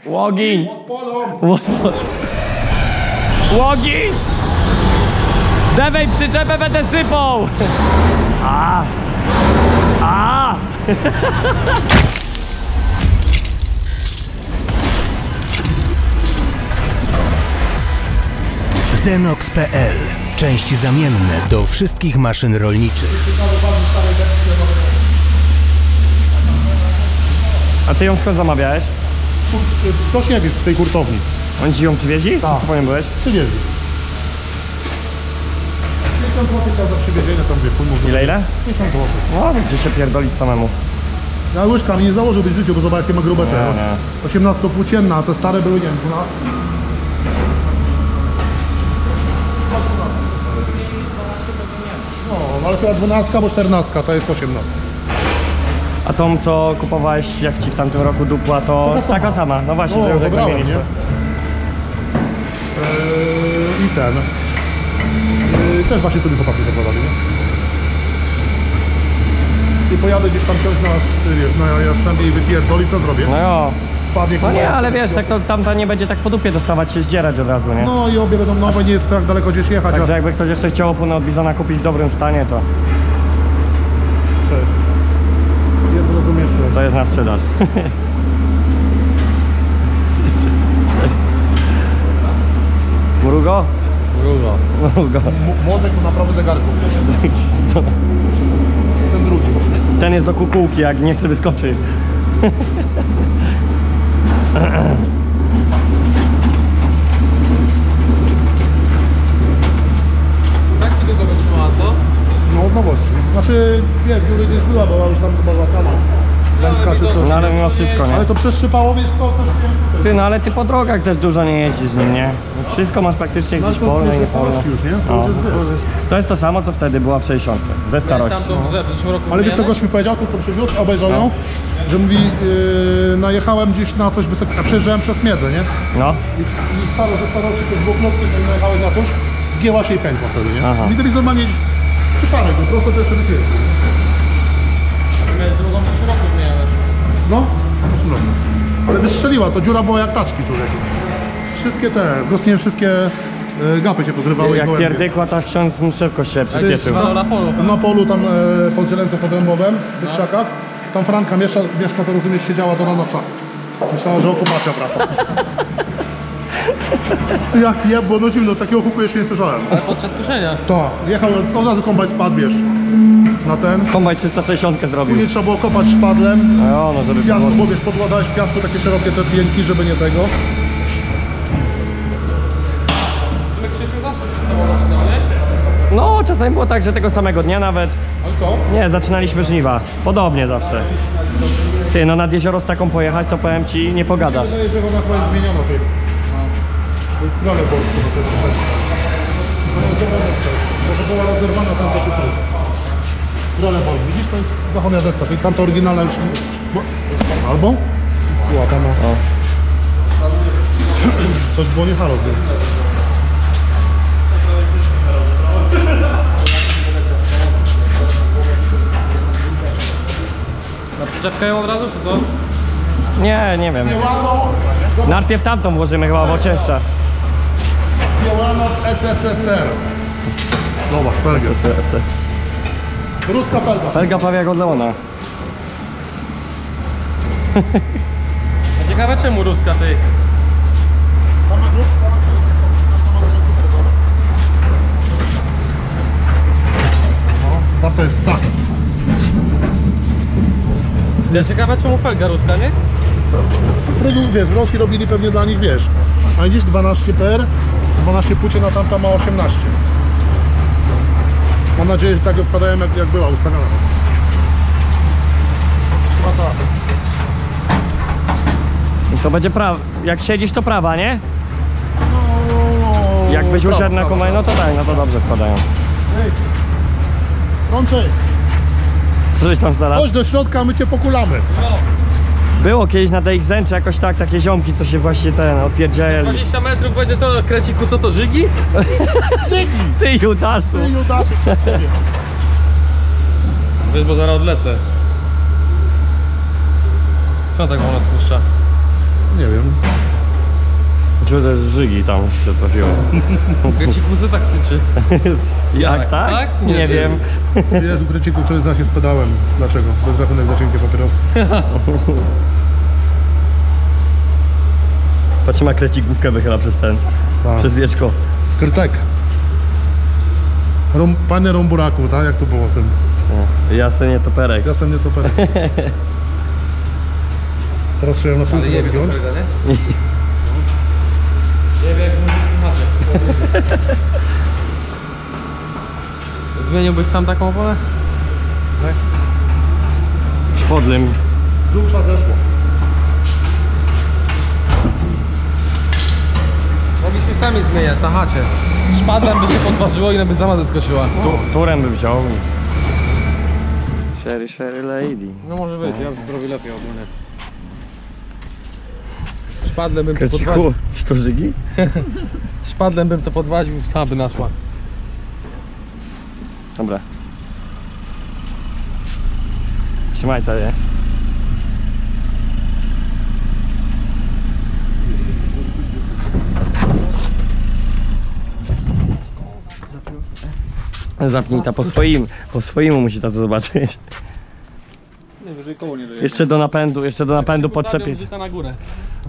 Łogień! Łogień! Dawaj przyczepę, będę sypał! A! A! Zenox.pl. Części zamienne do wszystkich maszyn rolniczych. A ty ją skąd zamawiałeś? Tośniewiec z tej hurtowni. On ci ją przywieźli? Tak. Co powiem byłeś? Przywieźli. 50 zł za przywiezienie, tam wie, Ile? 50 zł. No, gdzie się pierdolić samemu. Ja łyżkami nie założyłbyś w życiu, bo zobacz jakie ma grube te. Nie. 18 płócienna, a te stare były, nie wiem, 12. No, ale chyba 12, bo 14 to jest 18. A tą, co kupowałeś, jak ci w tamtym roku dupła, to taka sama. No właśnie, że już jak zabrałem, wymieniliśmy. I ten. Też właśnie tu mi chłopaki zakładali, nie? I pojadę gdzieś tam ciąć na, wiesz, na Jastrzębie i wypierdoli, co zrobię? No jo. Spadnie, No nie, ale wiesz, tak to tamta nie będzie tak po dupie dostawać się, zdzierać od razu, nie? No i obie będą nowe, nie jest tak daleko gdzieś jechać. Także jakby ktoś jeszcze chciał oponę od Bizona kupić w dobrym stanie, to Jest, rozumiesz to. to jest na sprzedaż. Cześć. Mrugo? Mrugo. Mrugo. Młodek do naprawy zegarków. Ten drugi. Ten jest do kukułki, jak nie chce wyskoczyć. Tak ci długo wytrzymała, co? No od nowości. Znaczy, wiesz, dziury gdzieś była, bo już tam chyba łatana. Wędka czy coś. No ale mimo wszystko, nie? Ale to przeszczypało, wiesz, to coś wiem. Ty, no ale ty po drogach też dużo nie jeździsz z nim, nie? Wszystko masz praktycznie gdzieś to polne i jest niepolne. starości już, nie? To No. już jest, wiesz. To jest to samo, co wtedy była w 60. Ze starości. Tam to w zeszłym roku Ale wiesz co wymieniane? gość mi powiedział, tu co przywiózł, obejrzał ją, że mówi, najechałem gdzieś na coś wysokiego, przejeżdżałem przez Miedzę, nie? No. I staro, ze starości to dwóch nocnych, jak najechałeś na coś, wgięła się i pękła wtedy, nie? Aha. Widać normalnie przypadek, po prostu to jeszcze wypiero. Miałeś drugą w zeszłym roku wymieniane. No, proszę bardzo. Ale wystrzeliła, to dziura była jak taczki, człowieku. Wszystkie te, dosłownie wszystkie gapy się pozrywały. Jak i gołębie. pierdykła, to ksiądz mszę w kościele przyspieszył. No, na polu. Na polu tam pod Zieleńcem, pod Rębowem, w tych krzakach. Tam Franka Mieszka to rozumiesz, siedziała do rana w szach. Myślała, że okupacja wraca. Ty jak jebło, no zimno, takiego huku jeszcze nie słyszałem. Ale podczas kuszenia. To, jechał, od razu kombajn spadł, wiesz, na ten. Kombaj 360 zrobił. Później trzeba było kopać szpadlem. No, no żeby Piasku, podłożyć. bo wiesz, podładałeś w piasku takie szerokie te pięćki, żeby nie tego. My Krzysiu zawsze przystało na nie? No, czasami było tak, że tego samego dnia nawet. Ale co? Nie, zaczynaliśmy żniwa. Podobnie zawsze. Ty, no nad jezioro z taką pojechać, to powiem ci, nie pogadasz. Wydaje, że ona chyba jest zmieniona, ty. To jest trole polskie, bo to jest tutaj. To jest rozerwane też. Może była rozerwana tamta czy coś. Trole polskie. Widzisz, to jest zachodnia rzeczka, czyli tamta oryginalna już... Albo? Była tam. O. Coś było nie halo z tym. Na przyczepkę ją od razu, czy co? Nie, nie wiem. Białano, Najpierw tamtą włożymy chyba, bo cięższa. Białano SSSR. Zobacz, felga. Ruska felga. Felga prawie jak od Leona. Ciekawe czemu ruska ty? Mamy ruska. No, to jest tak. Ja ciekawe czemu felga ruska, nie? Wiesz, wroski robili pewnie dla nich, wiesz. A dziś 12 PR, 12 płócien, a tamta ma 18. Mam nadzieję, że tak wpadają jak była ustawiona. Chyba tak. To będzie prawa. Jak siedzisz, to prawa, nie? No, Jakbyś prawo, usiadł na prawo, kombajn, no to tak, no to dobrze wpadają. Ej, Rączej, Coś tam znalazł? chodź do środka, a my cię pokulamy. Było kiedyś na DXN, czy jakoś tak, takie ziomki, co się właśnie odpierdzieli. 20 metrów będzie co, kreciku, co to, żygi? Dzięki! Ty Judaszu! Ty Judaszu przed ciebie. Wiesz, bo zaraz odlecę. Co tak wolno spuszcza? Nie wiem. Czuję też żygi tam się trafiło. Kreciku, co tak syczy? Jak tak? Tak? Nie wiem. Jest u Kreciku, który z nas jest pedałem. Dlaczego? Bez rachunek zaczynki papieros. Patrzcie, ma krecikówkę wychyla przez ten, Tak. przez wieczko. Krtek. Panie Rąburaku, tak? Jak to było ten? Jasenie toperek. Ja sam nie to pewnie. Teraz trzeba na Ale półkę je wie rozgiąć. to nie? Nie wie jak z macie. Zmieniłbyś sam taką opolę? Szpodlym. Dusza zeszło. Mogliśmy sami zmieniać na chacie. Szpadlem by się podważyło i by sama zeskoczyła. Turem bym wziął. Sherry lady. No może być, ja bym zrobił lepiej ogólnie. Szpadlem bym to podważył. Kreciku, czy to żygi? Szpadlem bym to podważył, sama by naszła. Dobra. Trzymaj to, nie? Zapnij ta po swojemu musi to zobaczyć. Nie, wyżej koło nie dojedzie. Jeszcze do napędu podczepić. Rzuca na górę.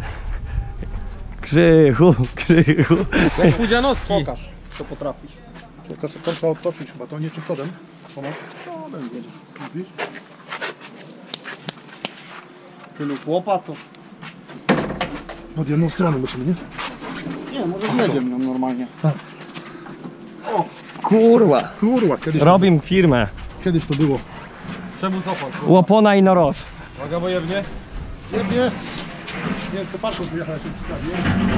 Krzychu. Jak Pudzianowski. Pokaż, co potrafisz. To trzeba odtoczyć chyba, to nie czy przodem? Pomoc? Widzisz? Tylu chłopa to... Od jedną stronę musimy, nie? Nie, może zjedziemy nią normalnie. Kurwa. Kurwa, Robim firmę. kiedyś to było. Przemysł opon. Łopona i noros. Uwaga, bo jebnie. Nie. Nie, to patrz, wyjechać się ciekawie.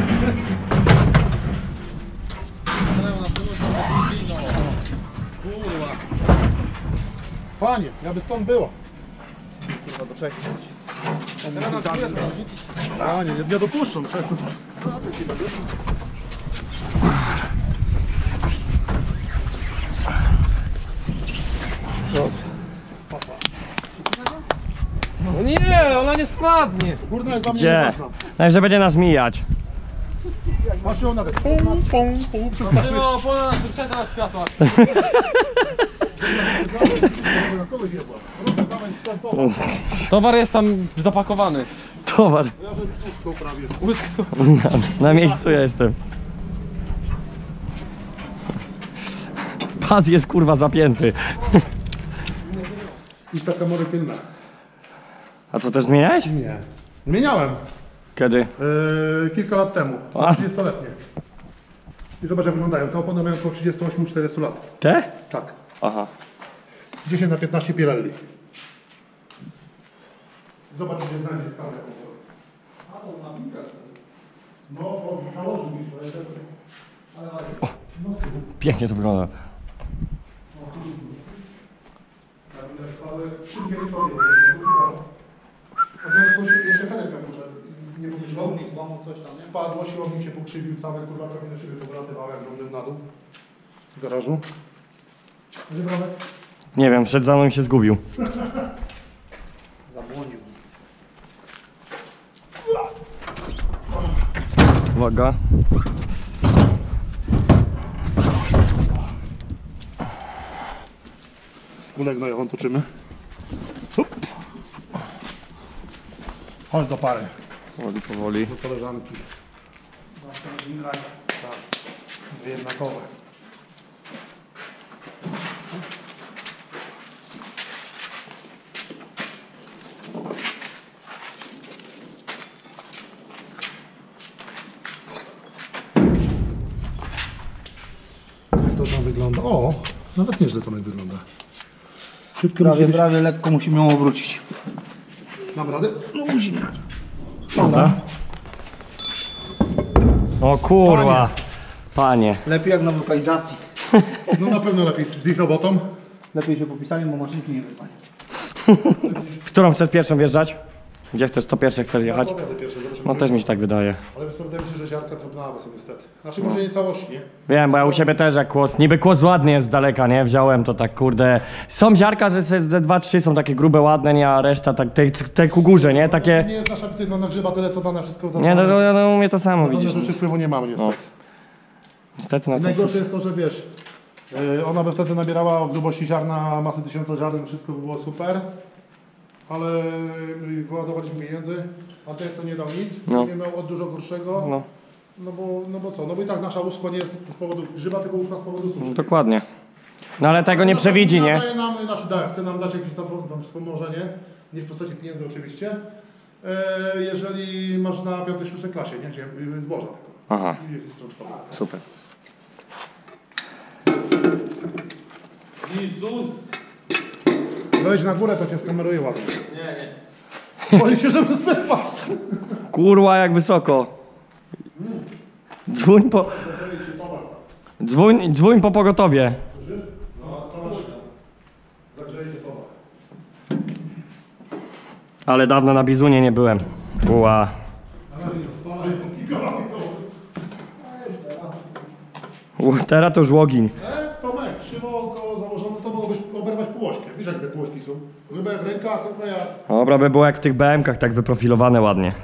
Kurwa. Panie, ja by stąd było. Kurwa, do czekać. Teraz na górę zrobić. Panie, nie dopuszczą. Czego? No nie, ona nie spadnie. Kurna jest dla mnie Gdzie? nieważna. Także będzie nas mijać. Masz ją nawet. Pum, pum, pum. Trzyma opona na wyprzedza na światła. Na kogoś jebła. Rozdawaj stąd. Towar jest tam zapakowany. Towar. Ja że pustą prawie. Na miejscu jestem. Pas jest kurwa zapięty. I taka może pilna. A co też zmieniałeś? Nie. Zmieniałem. Kiedy? Kilka lat temu. A. 30-letnie. I zobacz jak wyglądają. Te opony mają około 38-40 lat. Te? Tak. Aha. 10 na 15 Pirelli. Zobacz, gdzie znajdzie skalę. No, bo założył mi Pięknie to wygląda. szybkie historie. A zaraz jeszcze kaderka muszę. Nie mówisz, lądnik złamał coś tam, nie? Wpadło, siłownik się pokrzywił, całe kurwa prawie na siebie powratywały, jak lądem na dół. W garażu. Gdzie bramek? Nie wiem, przed za mną się zgubił. Zabłonił. Uwaga. Kulek na jachą toczymy. Hup. Chodź do pary, Powoli. do koleżanki. Tak. Dwie jednakowe. Jak to tam wygląda? O, nawet nieźle to tak wygląda. Szybko Prawie lekko musimy ją obrócić. Mam radę? No musimy. Dobra. O kurwa. Panie. Lepiej jak na lokalizacji. No na pewno lepiej z ich robotą. Lepiej się popisali, bo maszynki nie wypali. W którą chcesz pierwszą wjeżdżać? Gdzie chcesz, co pierwsze chcesz jechać? Ja powiadę pierwsze, zobaczymy, No czy- też mi się tak wydaje. Ale wiesz co, wydaje mi się, że ziarka trudna są niestety. Znaczy może nie całości, nie? Wiem, bo ja u siebie też jak kłos, niby kłos ładny jest z daleka, nie? Wziąłem to tak, kurde. Są ziarka, że ze 2-3 są takie grube, ładne, nie? A reszta tak, te ku górze, nie? Takie... Nie jest nasza aktywna, nagrzewa tyle co dane, wszystko Nie, no u mnie to samo, Widzisz, widzisz. rzeczy wpływu nie mamy niestety. Niestety I na to najgorsze jest to, że wiesz, ona by wtedy nabierała o grubości ziarna masy 1000 ziaren, wszystko by było super, ale wyładowaliśmy pieniędzy, a ten to nie dał nic, No. nie miał od dużo gorszego, No, no bo co, no bo i tak nasza uschła nie jest z powodu grzyba, tylko uschła z powodu suszy. dokładnie. No ale tego nie przewidzi, nie? Daje nam, znaczy chce nam dać jakieś tam wspomożenie, nie w postaci pieniędzy oczywiście, jeżeli masz na 5-6 klasie, nie, gdzie zboża tego. Aha, I jakieś strączkowe. super. Wejdź na górę, to cię skameruje ładnie. Nie. Boi się, żeby spadł. Kurwa, jak wysoko. Dzwoń po... Dzwoń po pogotowie. Zagrzeje się towa. Ale dawno na Bizunie nie byłem. Ła. Teraz to już łogiń. Tomek, krzywo go założone, to mogłobyś oberwać półośkę. Wiesz jak te półośki są? Grube w rękach, trochę jak... Dobra, by było jak w tych BM-kach, tak wyprofilowane ładnie.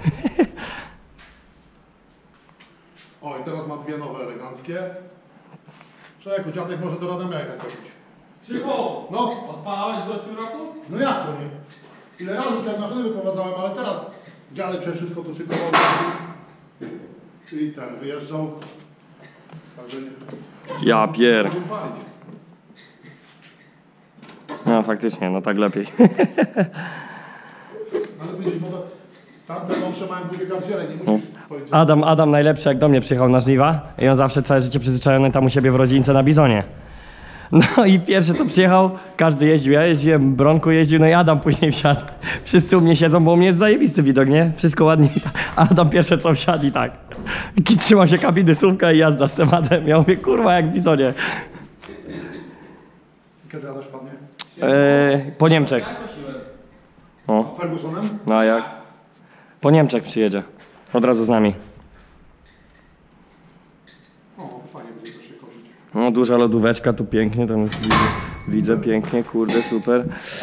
O, i teraz mam dwie nowe, eleganckie. Człowieku, dziadek może do Radomia jechać kupić. Krzychu, No, odpalałeś go w tym roku? no jak to nie? Ile razy przed maszyny wyprowadzałem, ale teraz dziadek przecież wszystko tu szykował. I ten wyjeżdżał. Także nie... Ja pier. Mogłem palić. No faktycznie, no tak lepiej. Ale widzisz, bo to, tamte nowsze mają długie gardziele, nie musisz swoich... Adam najlepszy jak do mnie przyjechał na żniwa i on zawsze całe życie przyzwyczajony tam u siebie w rodzince na Bizonie. No i pierwsze co przyjechał, każdy jeździł, ja jeździłem, Bronku jeździł, no i Adam później wsiadł. Wszyscy u mnie siedzą, bo u mnie jest zajebisty widok, nie? Wszystko ładnie. Adam pierwsze co wsiadł i tak. Trzyma się kabiny, sumka i jazda z tematem. Ja mówię, kurwa jak w Bizonie. Kiedy Adaś padnie? Po Niemczech. O, Fergusonem? no a jak? Po Niemczech przyjedzie. Od razu z nami. O, to fajnie będzie to się kozić. No duża lodóweczka, tu pięknie, tam już widzę pięknie, kurde, super.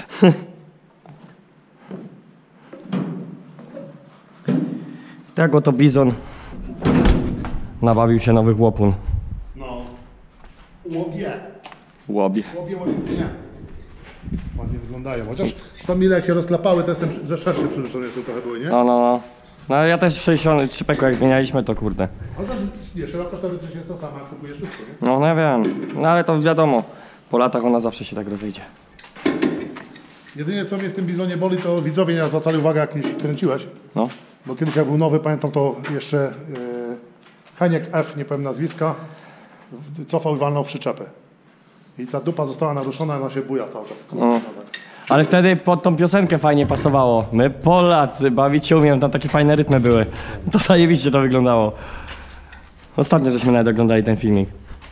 Tak oto Bizon nabawił się nowych łopun. No. Łobie. Łobie. Łobie nie. Ładnie wyglądają. Chociaż 100 mile jak się rozklapały, to jestem, że szersze przyrzeczone jeszcze trochę były, nie? No. No ja też w 63 peku jak zmienialiśmy to kurde. Ale też, nie, szerokość teoretycznie jest to sama, jak kupujesz wszystko, nie? No ja wiem, no ale to wiadomo, po latach ona zawsze się tak rozejdzie. Jedynie co mnie w tym Bizonie boli, to widzowie nie zwracali uwagi, jak się kręciłeś. No. Bo kiedyś jak był nowy, pamiętam to jeszcze Heniek F, nie powiem nazwiska, cofał i walnął w przyczepę. I ta dupa została naruszona, ona się buja cały czas. No. Ale wtedy pod tą piosenkę fajnie pasowało. My Polacy, bawić się umiem, tam takie fajne rytmy były. To zajebiście to wyglądało. Ostatnio żeśmy nawet oglądali ten filmik.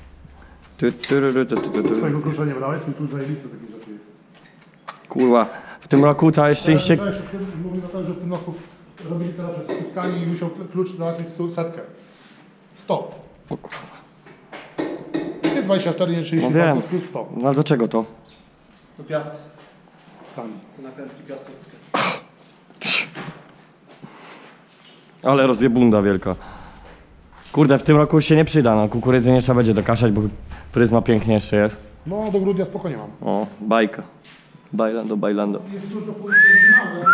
Swojego klucza nie brałeś? Twój klucz zajebisty taki rzeczy jest. Kurwa, w tym roku całe szczęście... Mówił na to, że w tym roku robili teraz przez Tuscani i musiał klucz załatwić setkę. 100. O kurwa. Nie 24, nie No 32, wiem. to plus 100. No ale do czego to? Do piast. Tuscani. Nakrętki piastowskie. Ale rozjebunda wielka. Kurde, w tym roku już się nie przyda, no kukurydzy nie trzeba będzie dokaszać, bo pryzma pięknie jeszcze jest. No do grudnia spokojnie mam. O, bajka. Bailando. Jest dużo oryginalne.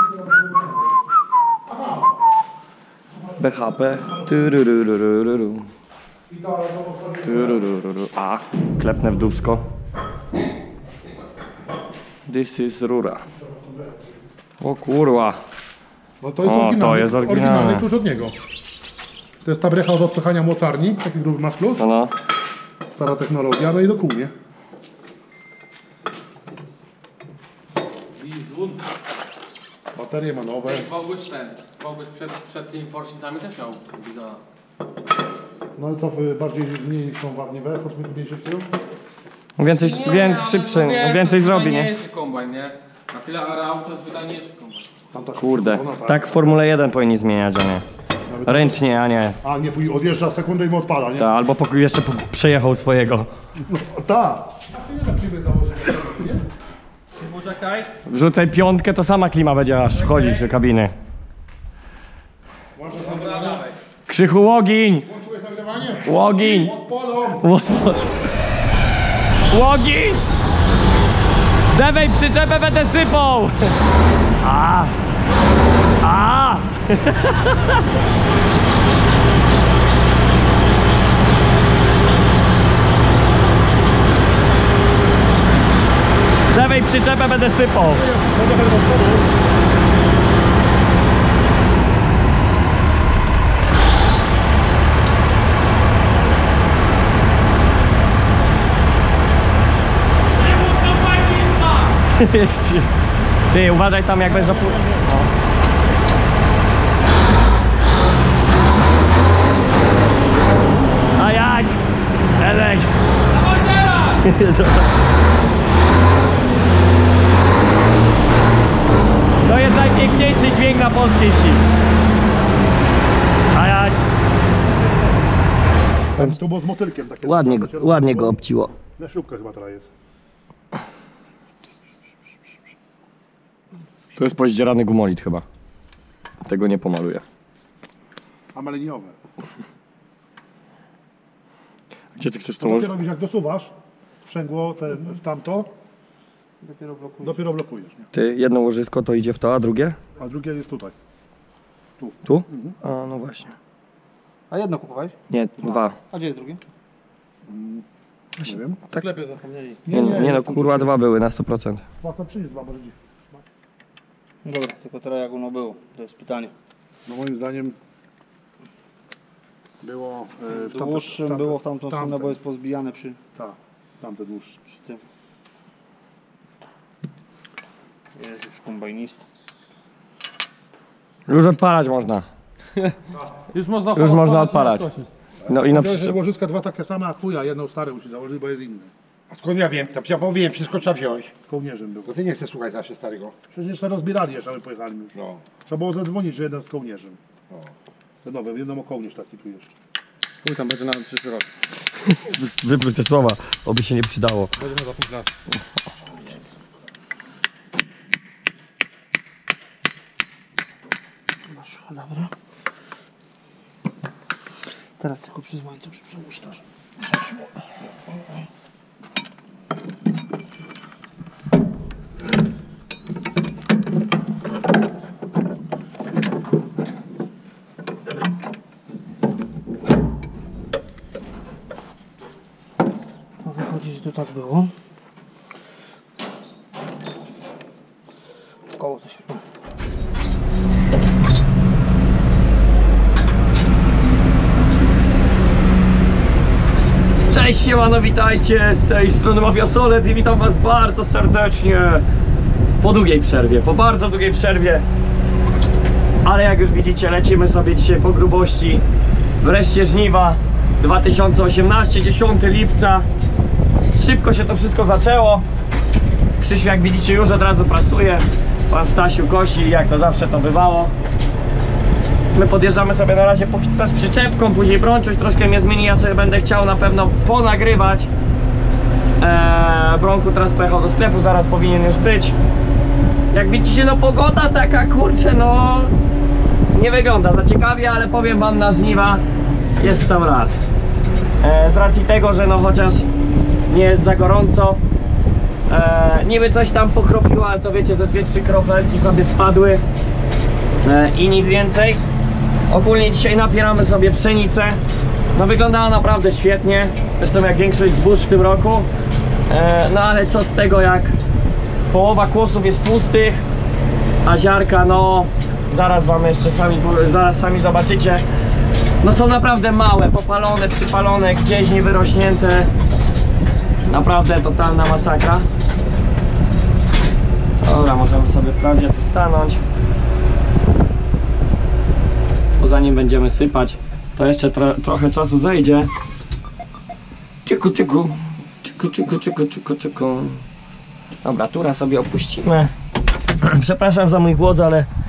Aha. BHP. Turururururu. I to sobie... Tururururu. A, klepnę w dubsko. This is rura. O kurwa. No to jest O, oryginalny, to jest oryginalne. klucz od niego. To jest ta brecha od odpychania mocarni, taki gruby masz klucz. No. Stara technologia, no i do kół, nie? Bizun. Baterie ma nowe. Mogłeś przed tymi forcingami też miał Bizona. No i co, wy bardziej mniej są wadliwe, choć mi tu mniejszy tył. Więcej szybszy, więcej zrobi, nie? nie? Wydajniejszy kombajn, nie? Na tyle areału to jest wydajniejszy kombajn. Tamta Kurde, czerwona, tak w Formule 1 powinni zmieniać, a nie. Nawet- Ręcznie, a nie. A nie, później odjeżdża sekundę i mu odpada, nie? Ta, albo jeszcze przejechał swojego. No, tak. Nie tak siebie założyć, nie? Poczekaj. Wrzucaj piątkę, to sama klima będzie aż wchodzić do kabiny. Włączasz Dobra, nagrywanie? dawaj. Krzychu, łogień! Włączyłeś nagrywanie? Łogień! Odpalą! Łogień! Dawaj przyczepę, będę sypał! A! A! Dawaj przyczepę, będę sypał! Mogę do przodu. Ty, uważaj tam jak będziesz zapór... A jak? Elek! To jest najpiękniejszy dźwięk na polskiej wsi. A jak? To było z motylkiem takie. Ładnie go obciło. Na śrubkę chyba teraz jest. To jest pozdzierany gumolit chyba. Tego nie pomaluję. A maliniowe. Gdzie ty chcesz To dopiero robisz jak dosuwasz sprzęgło w tamto, dopiero blokujesz. Nie? Ty, jedno łożysko to idzie w to, a drugie? A drugie jest tutaj. Tu? A, no właśnie. A jedno kupowałeś? Nie, dwa. A gdzie jest drugie? Nie wiem. W sklepie zapomnieli. Nie no, jest tam kurwa, coś dwa były na 100%. jest. Własne przynieść dwa, może dziś. Dobra, tylko teraz jak ono było, to jest pytanie. No moim zdaniem było w Dłuższym było w tamtą stronę, bo jest pozbijane przy Tak, tamte dłuższe. tym. Jest już kombajnista. Już odpalać można. Już można Już można odpalać. No i na Że łożyska dwa takie same, a chuja, jedną stare musi założyć, bo jest inny. A skąd ja wiem? To ja powiem, wszystko trzeba wziąć. Z kołnierzem był. Bo ty nie chcesz słuchać zawsze starego. Przecież jeszcze rozbierali, jeszcze my pojechali już. No. Trzeba było zadzwonić, że jeden z kołnierzem. Te nowe, jedną kołnierz taki tu jeszcze. Chuj, tam będzie na przyszły rok. wypluj te słowa, oby się nie przydało. Będziemy za 5 lat. Masz, dobra. Teraz tylko przez łańcuch przemuszczasz. No wychodzi, że to tak było. Koło to się ma. Cześć, siemano, witajcie, z tej strony Mafia Solec i witam was bardzo serdecznie po długiej przerwie, po bardzo długiej przerwie, ale jak już widzicie, lecimy sobie dzisiaj po grubości. Wreszcie żniwa 2018, 10 lipca. Szybko się to wszystko zaczęło. Krzysiu, jak widzicie, już od razu prasuje, pan Stasiu kosi, jak to zawsze to bywało. My podjeżdżamy sobie na razie póki co z przyczepką, później Brączuś troszkę mnie zmieni, ja sobie będę chciał na pewno ponagrywać. Bronku teraz pojechał do sklepu, zaraz powinien już być. Jak widzicie, no pogoda taka, kurczę, no nie wygląda za ciekawie, ale powiem wam, na żniwa jest w sam raz. Z racji tego, że no chociaż nie jest za gorąco, niby coś tam pokropiło, ale to wiecie, ze 2-3 kropelki sobie spadły i nic więcej. Ogólnie dzisiaj napieramy sobie pszenicę. No wyglądała naprawdę świetnie. Zresztą jak większość zbóż w tym roku. No ale co z tego, jak połowa kłosów jest pustych, a ziarka, no zaraz wam jeszcze sami zobaczycie. No są naprawdę małe, popalone, przypalone, gdzieś niewyrośnięte. Naprawdę totalna masakra. Dobra, możemy sobie wprawdzie tu stanąć. Bo zanim będziemy sypać, to jeszcze trochę czasu zejdzie. Ciku, ciku. Ciku, ciku, ciku, ciku, ciku. Dobra, tura sobie opuścimy. Przepraszam za mój głos, ale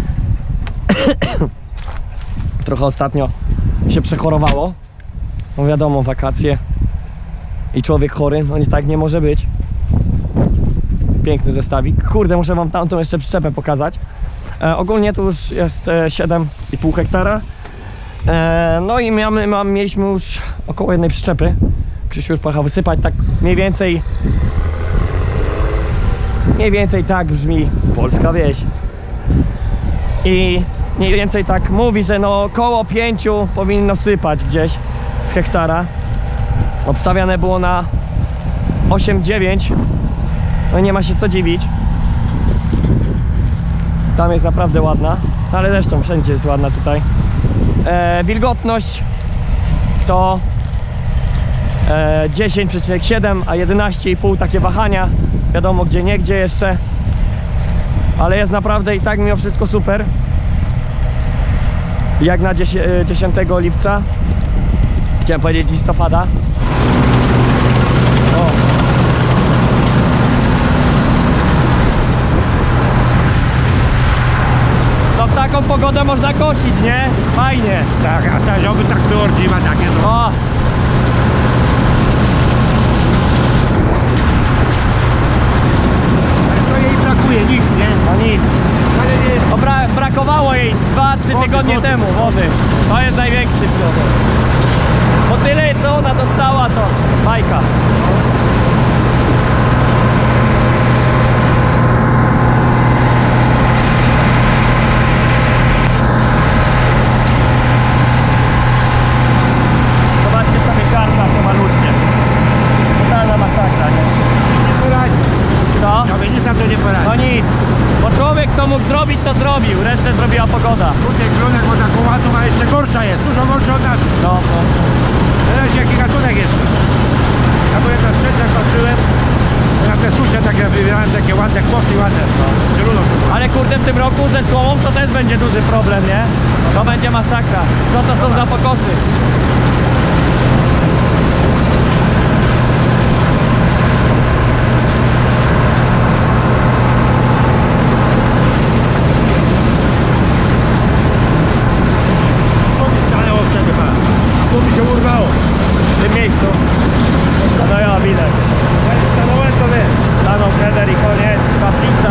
Trochę ostatnio się przechorowało. No wiadomo, wakacje i człowiek chory, no tak nie może być. Piękny zestawik. Kurde, muszę wam tamtą jeszcze przyczepę pokazać. Ogólnie tu już jest 7,5 hektara. No i mieliśmy już około jednej przyczepy. Krzysiu już pojechał wysypać, tak mniej więcej tak brzmi polska wieś. I mniej więcej tak mówi, że no około 5 powinno sypać gdzieś z hektara. Obstawiane było na 8-9. No nie ma się co dziwić. Tam jest naprawdę ładna, ale zresztą wszędzie jest ładna tutaj. Wilgotność to 10,7 a 11,5, takie wahania. Wiadomo gdzie nie, gdzie jeszcze. Ale jest naprawdę i tak mimo wszystko super. Jak na 10 lipca. Chciałem powiedzieć listopada. O. To w taką pogodę można kosić, nie? Fajnie. Tak, a ta ziomy tak wyordzi ma takie no. O. To jej brakuje, nic, nie? No nic. To brakowało jej 2-3 tygodnie temu wody. To jest największy problem. Bo tyle co ona dostała to bajka. Zobaczcie sobie ziarna to malutkie. Totalna masakra, nie? Nie poradzi. Co? Ja nic na to nie poradzi. No nic. Bo człowiek co mógł zrobić to zrobił. Resztę zrobiła pogoda. Kurde, grunek ma taką ładną, a jeszcze gorsza jest. Dużo gorsza od nas. No. Teraz jaki gatunek jest. Ja byłem na sprzęt, jak patrzyłem, na te susze takie wybierałem, takie ładne kwoty, ładne. Zielono. Ale kurde w tym roku ze słomą to też będzie duży problem, nie? To będzie masakra. Co to są za pokosy? Stanęło wtedy, pa. Tu mi się urwało. W tym miejscu. No ja widać. Stanąłem to wie. Stanął header i koniec. Kaplica.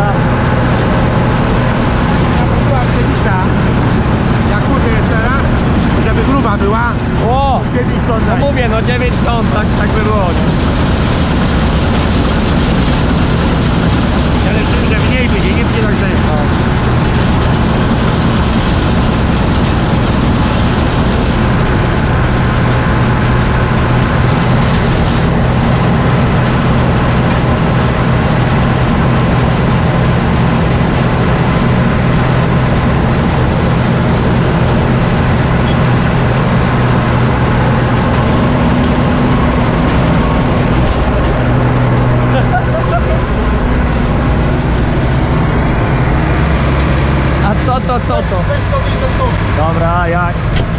Ja była przepisza. Jak kurde jest teraz, żeby gruba była. O! 9 ton No daj. mówię, no 9 ton, tak by było. Nie? Ale czym, że mniej będzie, nie będzie tak zajęło. A co to? Weź sobie ten dom. Dobra, jak?